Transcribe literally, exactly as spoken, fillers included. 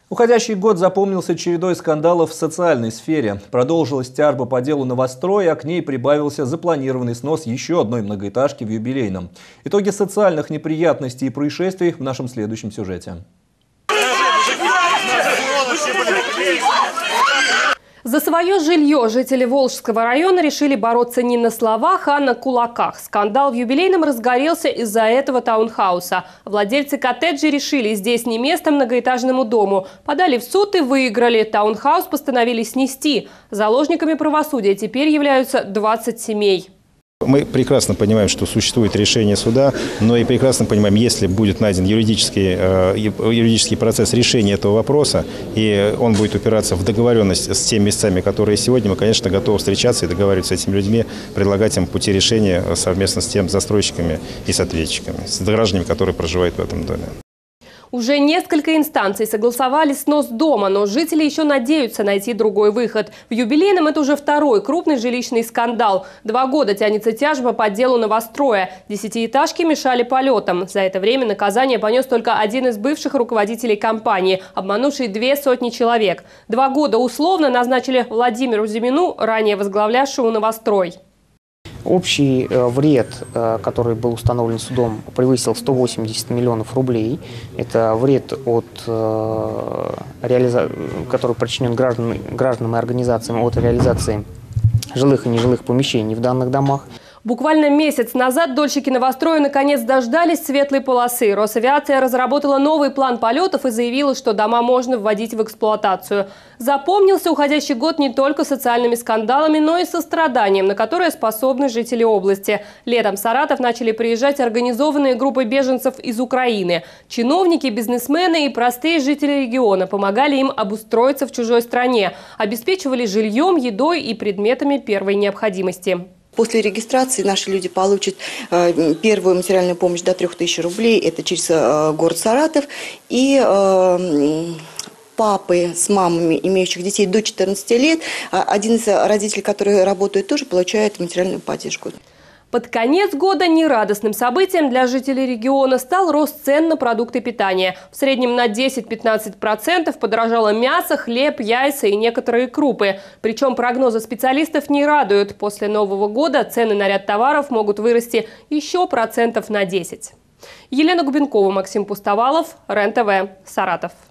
Уходящий год запомнился чередой скандалов в социальной сфере. Продолжилась тяжба по делу новостроя, а к ней прибавился запланированный снос еще одной многоэтажки в Юбилейном. Итоги социальных неприятностей и происшествий в нашем следующем сюжете. За свое жилье жители Волжского района решили бороться не на словах, а на кулаках. Скандал в Юбилейном разгорелся из-за этого таунхауса. Владельцы коттеджей решили, здесь не место многоэтажному дому. Подали в суд и выиграли. Таунхаус постановили снести. Заложниками правосудия теперь являются двадцать семей. Мы прекрасно понимаем, что существует решение суда, но и прекрасно понимаем, если будет найден юридический, юридический процесс решения этого вопроса, и он будет упираться в договоренность с теми местами, которые сегодня, мы, конечно, готовы встречаться и договариваться с этими людьми, предлагать им пути решения совместно с тем застройщиками и с ответчиками, с гражданами, которые проживают в этом доме. Уже несколько инстанций согласовали снос дома, но жители еще надеются найти другой выход. В Юбилейном это уже второй крупный жилищный скандал. Два года тянется тяжба по делу новостроя. Десятиэтажки мешали полетам. За это время наказание понес только один из бывших руководителей компании, обманувший две сотни человек. Два года условно назначили Владимиру Зимину, ранее возглавлявшему новострой. Общий вред, который был установлен судом, превысил сто восемьдесят миллионов рублей. Это вред, от, реализа... который причинен гражданам, гражданам и организациям от реализации жилых и нежилых помещений в данных домах. Буквально месяц назад дольщики новостроя наконец дождались светлой полосы. Росавиация разработала новый план полетов и заявила, что дома можно вводить в эксплуатацию. Запомнился уходящий год не только социальными скандалами, но и состраданием, на которое способны жители области. Летом в Саратов начали приезжать организованные группы беженцев из Украины. Чиновники, бизнесмены и простые жители региона помогали им обустроиться в чужой стране, обеспечивали жильем, едой и предметами первой необходимости. После регистрации наши люди получат э, первую материальную помощь до трёх тысяч рублей, это через э, город Саратов, и э, папы с мамами, имеющих детей до четырнадцати лет, один из родителей, которые работают, тоже получает материальную поддержку. Под конец года нерадостным событием для жителей региона стал рост цен на продукты питания. В среднем на десять-пятнадцать процентов подорожало мясо, хлеб, яйца и некоторые крупы. Причем прогнозы специалистов не радуют. После Нового года цены на ряд товаров могут вырасти еще процентов на десять. Елена Губенкова, Максим Пустовалов, РЕН-ТВ, Саратов.